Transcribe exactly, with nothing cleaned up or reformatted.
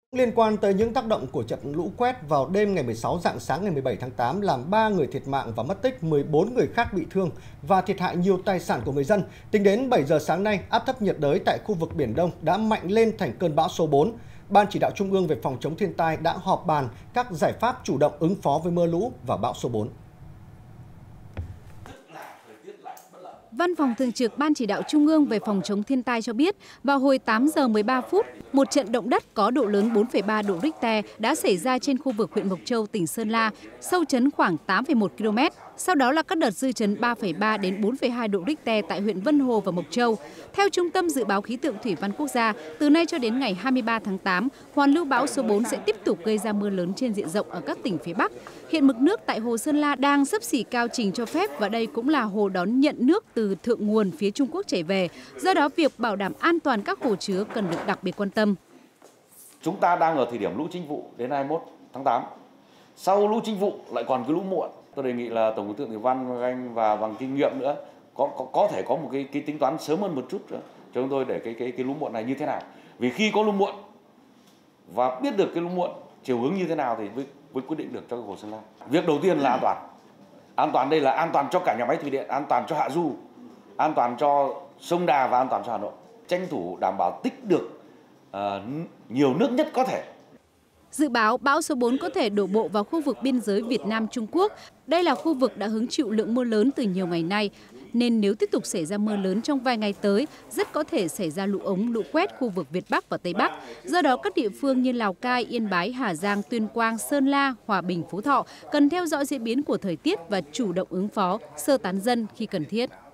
Liên quan tới những tác động của trận lũ quét vào đêm ngày mười sáu rạng sáng ngày mười bảy tháng tám làm ba người thiệt mạng và mất tích, mười bốn người khác bị thương và thiệt hại nhiều tài sản của người dân. Tính đến bảy giờ sáng nay, áp thấp nhiệt đới tại khu vực Biển Đông đã mạnh lên thành cơn bão số bốn. Ban chỉ đạo Trung ương về phòng chống thiên tai đã họp bàn các giải pháp chủ động ứng phó với mưa lũ và bão số bốn. Văn phòng Thường trực Ban chỉ đạo Trung ương về phòng chống thiên tai cho biết, vào hồi tám giờ mười ba phút, một trận động đất có độ lớn bốn phẩy ba độ Richter đã xảy ra trên khu vực huyện Mộc Châu, tỉnh Sơn La, sâu chấn khoảng tám phẩy một ki lô mét. Sau đó là các đợt dư chấn ba phẩy ba đến bốn phẩy hai độ Richter tại huyện Vân Hồ và Mộc Châu. Theo Trung tâm Dự báo Khí tượng Thủy văn Quốc gia, từ nay cho đến ngày hai mươi ba tháng tám, hoàn lưu bão số bốn sẽ tiếp tục gây ra mưa lớn trên diện rộng ở các tỉnh phía Bắc. Hiện mực nước tại Hồ Sơn La đang xấp xỉ cao trình cho phép và đây cũng là hồ đón nhận nước từ thượng nguồn phía Trung Quốc chảy về. Do đó, việc bảo đảm an toàn các hồ chứa cần được đặc biệt quan tâm. Chúng ta đang ở thời điểm lũ chính vụ đến hai mươi mốt tháng tám. Sau lũ chính vụ lại còn cái lũ muộn. Tôi đề nghị là Tổng cục Khí tượng Thủy văn anh và bằng kinh nghiệm nữa có có có thể có một cái cái tính toán sớm hơn một chút nữa cho chúng tôi để cái cái cái lũ muộn này như thế nào. Vì khi có lũ muộn và biết được cái lũ muộn chiều hướng như thế nào thì mới, mới quyết định được cho cái hồ Sơn La. Việc đầu tiên là an toàn. An toàn đây là an toàn cho cả nhà máy thủy điện, an toàn cho hạ du, an toàn cho sông Đà và an toàn cho Hà Nội. Tranh thủ đảm bảo tích được uh, nhiều nước nhất có thể. Dự báo bão số bốn có thể đổ bộ vào khu vực biên giới Việt Nam-Trung Quốc. Đây là khu vực đã hứng chịu lượng mưa lớn từ nhiều ngày nay, nên nếu tiếp tục xảy ra mưa lớn trong vài ngày tới, rất có thể xảy ra lũ ống, lũ quét khu vực Việt Bắc và Tây Bắc. Do đó, các địa phương như Lào Cai, Yên Bái, Hà Giang, Tuyên Quang, Sơn La, Hòa Bình, Phú Thọ cần theo dõi diễn biến của thời tiết và chủ động ứng phó, sơ tán dân khi cần thiết.